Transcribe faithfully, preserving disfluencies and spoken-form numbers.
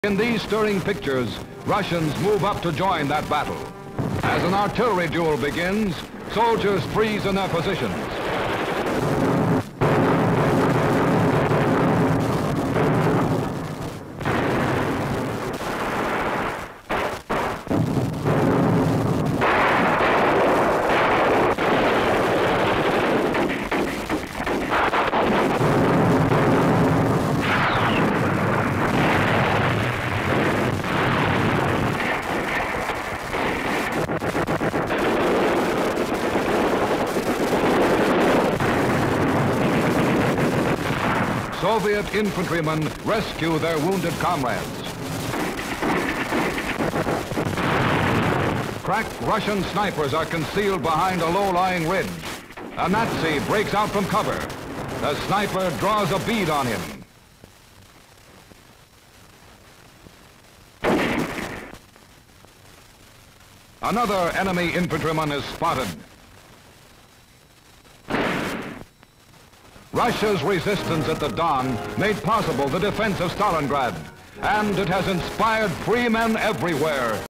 In these stirring pictures, Russians move up to join that battle. As an artillery duel begins, soldiers freeze in their positions. Soviet infantrymen rescue their wounded comrades. Cracked Russian snipers are concealed behind a low-lying ridge. A Nazi breaks out from cover. The sniper draws a bead on him. Another enemy infantryman is spotted. Russia's resistance at the Don made possible the defense of Stalingrad, and it has inspired free men everywhere